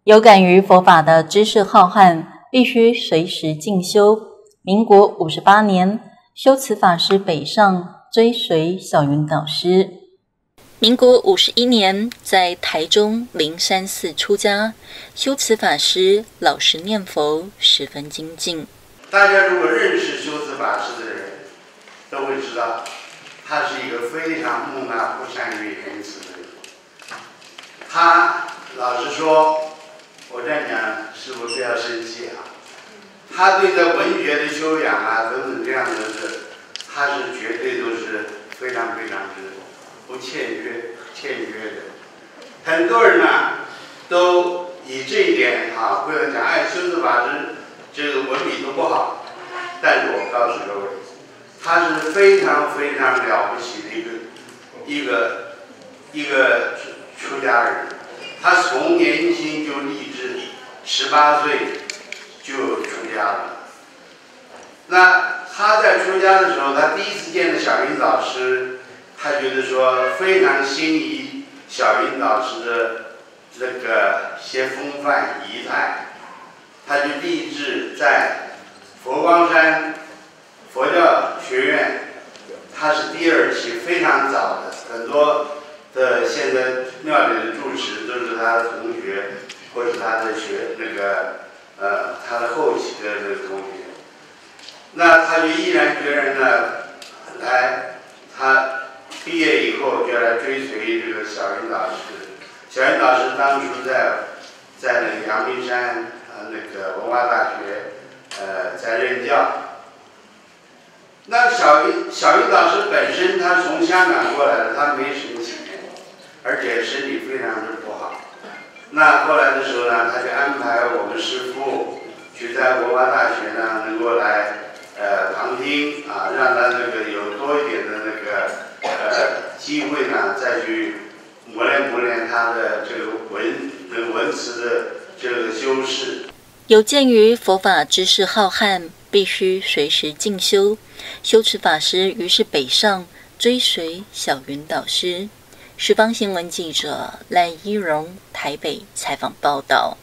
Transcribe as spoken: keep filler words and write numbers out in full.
有感于佛法的知识浩瀚，必须随时进修。民国五十八年，修慈法师北上追随小云导师。民国五十一年，在台中灵山寺出家，修慈法师老实念佛，十分精进。 大家如果认识修慈法师的人，都会知道，他是一个非常木讷、不善于言辞的人。他老实说，我这样讲，师父不要生气啊。他对这文学的修养啊，等等这样的事，他是绝对都是非常非常之不欠缺、欠缺的。很多人呢、啊，都以这一点啊，不要讲，哎，修慈法师这个文笔都不好。但是我告诉各位，他是非常非常了不起的一个一个一个出家人。他从年轻就立志，十八岁就出家了。那他在出家的时候，他第一次见的小云导师，他觉得说非常心仪小云导师的这个些风范仪态，他就立志在佛光山佛教学院，他是第二期，非常早的，很多的现在庙里的住持都是他的同学，或者他的学那个呃他的后期的那个同学。那他就毅然决然的来，他毕业以后就来追随这个小云导师。小云导师当初在在那个阳明山呃那个文化大学呃在任教。那小云小云导师本身他从香港过来的，他没什么钱，而且身体非常的不好。那过来的时候呢，他就安排我们师父去在文化大学呢能够来呃旁听啊，让他那个有多一点的那个呃机会呢，再去磨练磨练他的这个文这个文词的这个修饰。 有鉴于佛法知识浩瀚，必须随时进修，修持法师于是北上追随小云导师。十方新闻记者赖依荣台北采访报道。